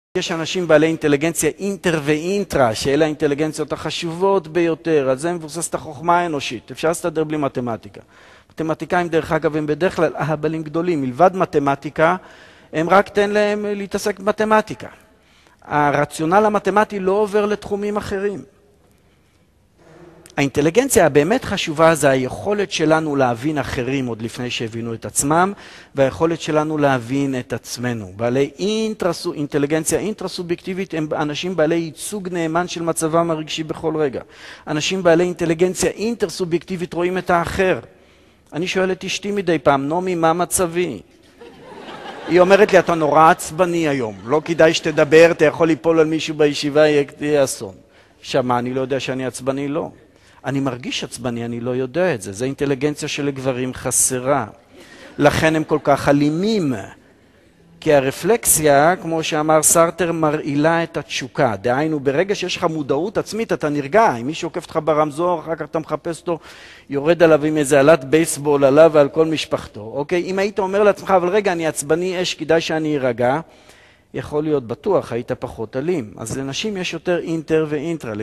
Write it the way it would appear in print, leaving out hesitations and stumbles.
יש אנשים בעלי אינטליגנציה אינטר ואינטרה, שאלה האינטליגנציות החשובות ביותר, על זה מבוססת החוכמה האנושית. אפשר להסתדר בלי מתמטיקה. מתמטיקאים דרך אגב הם בדרך כלל אהבלים גדולים, מלבד מתמטיקה, הם רק תן להם להתעסק במתמטיקה. הרציונל המתמטי לא עובר לתחומים אחרים. האינטליגנציה הבאמת חשובה זה היכולת שלנו להבין אחרים עוד לפני שהבינו את עצמם, והיכולת שלנו להבין את עצמנו. בעלי אינטליגנציה אינטרסובייקטיבית הם אנשים בעלי ייצוג נאמן של מצבם הרגשי בכל רגע. אנשים בעלי אינטליגנציה אינטרסובייקטיבית רואים את האחר. אני שואל את אשתי מדי פעם, נומי, מה מצבי? היא אומרת לי, אתה נורא עצבני היום, לא כדאי שתדבר, אתה יכול ליפול על מישהו בישיבה, יהיה אסון. שמה, אני לא יודע שאני עצבני? לא. אני מרגיש עצבני, אני לא יודע את זה. זה אינטליגנציה שלגברים חסרה. לכן הם כל כך אלימים. כי הרפלקסיה, כמו שאמר סארטר, מרעילה את התשוקה. דהיינו, ברגע שיש לך מודעות עצמית, אתה נרגע. אם מישהו עוקף אותך ברמזור, אחר כך אתה מחפש אותו, יורד עליו עם איזה עלת בייסבול עליו ועל כל משפחתו. אוקיי? אם היית אומר לעצמך, אבל רגע, אני עצבני אש, כדאי שאני ארגע, יכול להיות בטוח, היית פחות אלים. אז לנשים יש יותר אינטר ואינטרה.